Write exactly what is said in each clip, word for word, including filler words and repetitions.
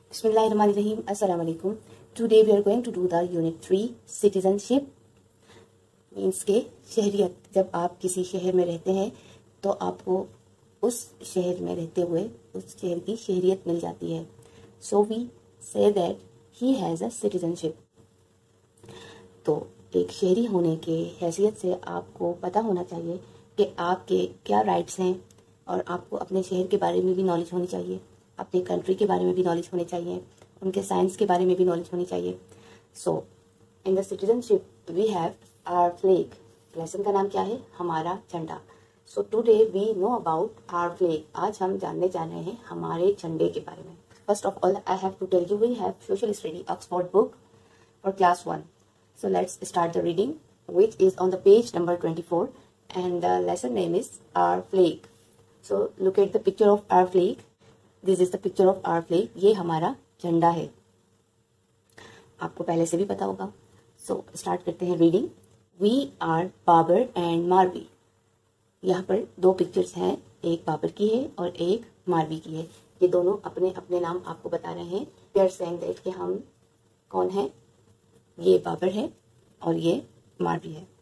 Bismillahirrahmanirrahim. Assalamu alaikum. Today we are going to do the unit three citizenship. Means के शहरियत. जब आप किसी शहर में रहते हैं तो आपको उस शहर में रहते हुए उस शहर की शहरियत मिल जाती है. So we say that he has a citizenship. तो एक शहरी होने के हैसियत से आपको पता होना चाहिए कि आपके क्या राइट्स हैं और आपको अपने शहर के बारे में भी नॉलेज होनी चाहिए, अपने कंट्री के बारे में भी नॉलेज होनी चाहिए, उनके साइंस के बारे में भी नॉलेज होनी चाहिए. So in the citizenship we have our flag. Lesson का नाम क्या है? हमारा झंडा. So today we know about our flag. आज हम जानने जा रहे हैं हमारे झंडे के बारे में. First of all I have to tell you we have social study Oxford book for class one. So let's start the reading, which is on the page number twenty-four, and the lesson name is our flag. So look at the picture of our flag. This is the picture of our flag. ये हमारा झंडा है. आपको पहले से भी पता होगा. So start करते हैं reading. We are Babar and मारवी. यहाँ पर दो पिक्चर्स हैं, एक बाबर की है और एक मारवी की है. ये दोनों अपने अपने नाम आपको बता रहे हैं. We are saying that कि हम कौन हैं. ये बाबर है और ये मारवी है.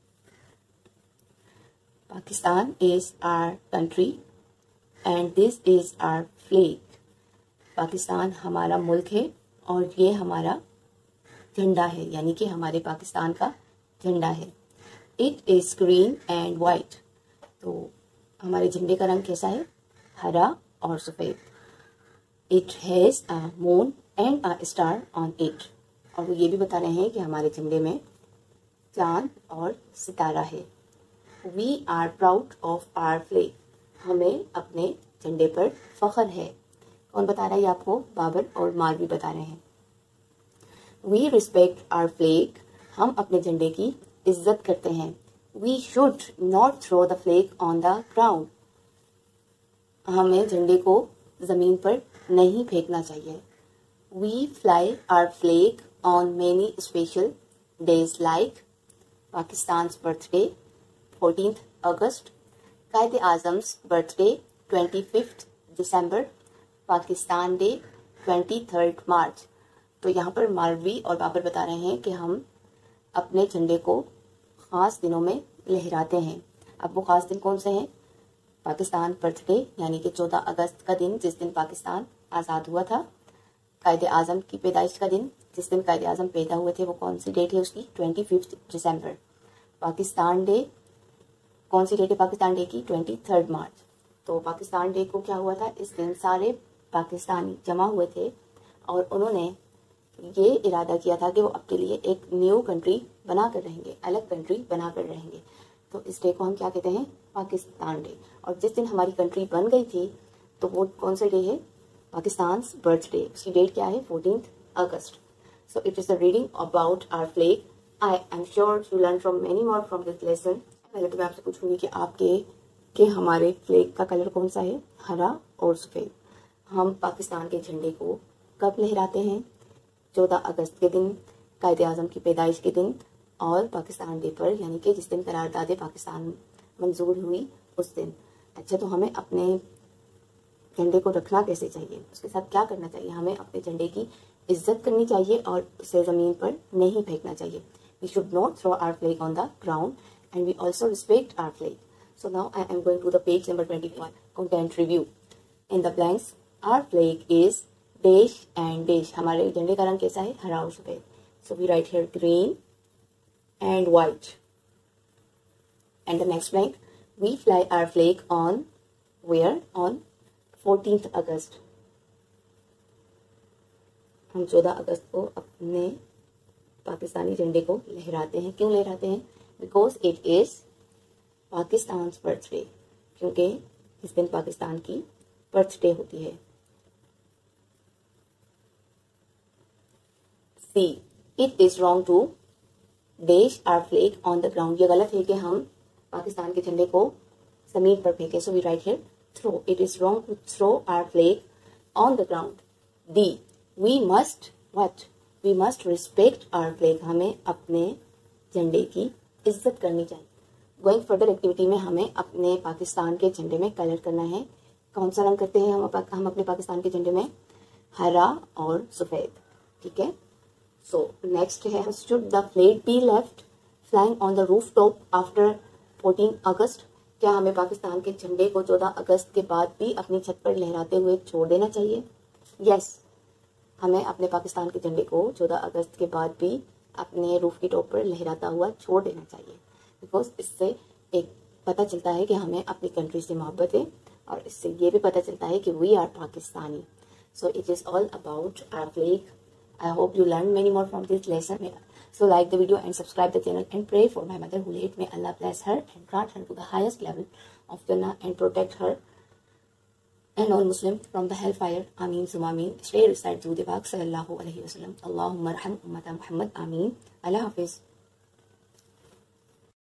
Pakistan is our country and this is our flag. Pakistan हमारा मुल्क है और ये हमारा झंडा है, यानी कि हमारे पाकिस्तान का झंडा है. It is green and white. तो हमारे झंडे का रंग कैसा है? हरा और सफ़ेद. It has a moon and a star on it. और वो ये भी बता रहे हैं कि हमारे झंडे में चांद और सितारा है. We are proud of our flag. हमें अपने झंडे पर फख्र है. कौन बता रहा है ये आपको? बाबर और मारवी बता रहे हैं. We respect our flag. हम अपने झंडे की इज्जत करते हैं. We should not throw the flag on the ground. हमें झंडे को ज़मीन पर नहीं फेंकना चाहिए. We fly our flag on many special days like Pakistan's birthday fourteenth August, Qaid Azam's birthday twenty-fifth December, Pakistan Day twenty-third March. तो यहाँ पर मारवी और बाबर बता रहे हैं कि हम अपने झंडे को ख़ास दिनों में लहराते हैं. अब वो ख़ास दिन कौन से हैं? पाकिस्तान बर्थडे यानी कि चौदह अगस्त का दिन, जिस दिन पाकिस्तान आज़ाद हुआ था. कायदे आज़म की पैदाइश का दिन, जिस दिन कायदे आज़म पैदा हुए थे, वो कौन सी डेट है उसकी? Twenty fifth December. Pakistan day कौन सी डेट है पाकिस्तान डे की? Twenty third March. तो पाकिस्तान डे को क्या हुआ था? इस दिन सारे पाकिस्तानी जमा हुए थे और उन्होंने ये इरादा किया था कि वो अपने लिए एक न्यू कंट्री बना कर रहेंगे, अलग कंट्री बना कर रहेंगे. तो इस डे को हम क्या कहते हैं? पाकिस्तान डे. और जिस दिन हमारी कंट्री बन गई थी तो वो कौन सा डे है? पाकिस्तान's बर्थडे. उसकी डेट क्या है? Fourteenth August. So it is a reading about our flag. I am sure you learn from many more from this lesson. पहले तो मैं आपसे पूछूंगी कि आपके के हमारे फ्लैग का कलर कौन सा है? हरा और सफ़ेद. हम पाकिस्तान के झंडे को कब लहराते हैं? चौदह अगस्त के दिन, कायदे आज़म की पैदाइश के दिन और पाकिस्तान डे पर, यानी कि जिस दिन करारदाद पाकिस्तान मंजूर हुई उस दिन. अच्छा, तो हमें अपने झंडे को रखना कैसे चाहिए? उसके साथ क्या करना चाहिए? हमें अपने झंडे की इज्जत करनी चाहिए और उसे ज़मीन पर नहीं फेंकना चाहिए. We should not throw our flag on the ground and we also respect our flag. So now I am going to the page number twenty one, content review. In the blanks our flag is dash and dash. हमारे झंडे का रंग कैसा है? हरा और सफ़ेद. So we write here green and white. And the next blank, we fly our flag on where? On fourteenth August. हम चौदह अगस्त को अपने पाकिस्तानी झंडे को लहराते हैं. क्यों लहराते हैं? Because it is Pakistan's birthday. क्योंकि इस दिन पाकिस्तान की बर्थडे होती है. See, it is wrong to dash our flag on the ground. ये गलत है कि हम पाकिस्तान के झंडे को ज़मीन पर फेंके. So we write here throw. It is wrong to throw our flag on the ground. D, we must what? We must respect our flag. हमें अपने झंडे की इज्जत करनी चाहिए. Going further activity में हमें अपने पाकिस्तान के झंडे में कलर करना है. कौन सा रंग करते हैं हम हम अपने पाकिस्तान के झंडे में? हरा और सफ़ेद, ठीक है। सो नेक्स्ट है, should the flag be left flying on the roof top after fourteen August, क्या हमें पाकिस्तान के झंडे को चौदह अगस्त के बाद भी अपनी छत पर लहराते हुए छोड़ देना चाहिए? यस, हमें अपने पाकिस्तान के झंडे को चौदह अगस्त के बाद भी अपने रूफ की टॉप पर लहराता हुआ छोड़ देना चाहिए, बिकॉज इससे एक पता चलता है कि हमें अपनी कंट्री से मोहब्बत है, और इससे ये भी पता चलता है कि we are Pakistani. So it is all about our flag. I hope you learned many more from this lesson. So like the video and subscribe the channel and pray for my mother who late. May Allah bless her and grant her to the highest level of Jannah and protect her and all Muslim from the hellfire. Ameen summa ameen. Stay recite Dude Pak sallallahu alaihi wasallam. Allahumma arham ummata Muhammad. Ameen. Allah Hafiz.